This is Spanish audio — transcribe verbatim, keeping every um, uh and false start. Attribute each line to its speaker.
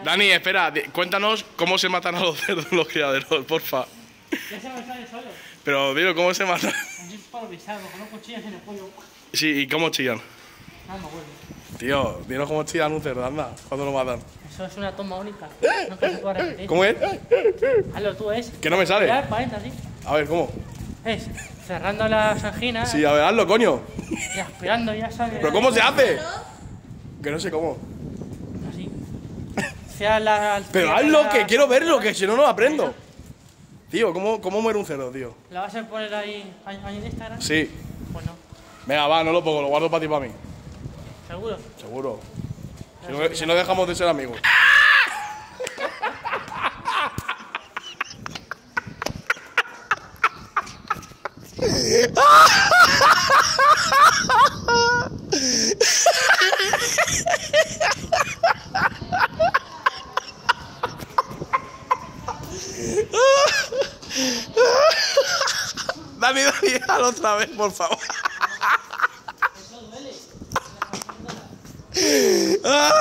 Speaker 1: Dani, espera, di- cuéntanos cómo se matan a los cerdos en los criaderos, porfa.
Speaker 2: Ya se me sale solo.
Speaker 1: Pero, dilo, ¿cómo se matan?
Speaker 2: Así es para pisado, con unos cuchillos en el cuello.
Speaker 1: Sí, ¿y cómo chillan?
Speaker 2: No me acuerdo.
Speaker 1: Tío, dinos cómo chillan un cerdo, anda, cuando lo matan.
Speaker 2: Eso es una toma única. No se puede repetir.
Speaker 1: ¿Cómo es?
Speaker 2: Hazlo tú, es.
Speaker 1: Que no me sale.
Speaker 2: Tirar para adentro, así.
Speaker 1: A ver, ¿cómo?
Speaker 2: Es cerrando las anginas
Speaker 1: Sí, a ver, hazlo, coño.
Speaker 2: y aspirando, ya sabes.
Speaker 1: ¿Pero cómo se hace? Que no sé cómo.
Speaker 2: Así. Sea la,
Speaker 1: Pero
Speaker 2: la-
Speaker 1: hazlo,
Speaker 2: la-
Speaker 1: que quiero verlo, que si no, no lo aprendo. Tío, ¿cómo, cómo muere un cerdo, tío?
Speaker 2: ¿La vas a poner ahí, ahí ahí en Instagram?
Speaker 1: Sí.
Speaker 2: Pues no.
Speaker 1: Venga, va, no lo pongo, lo guardo para ti y para mí.
Speaker 2: ¿Seguro?
Speaker 1: Seguro. Si no, si no dejamos de ser amigos. Dani, Dani, hazlo otra vez, por favor.
Speaker 2: Eso duele.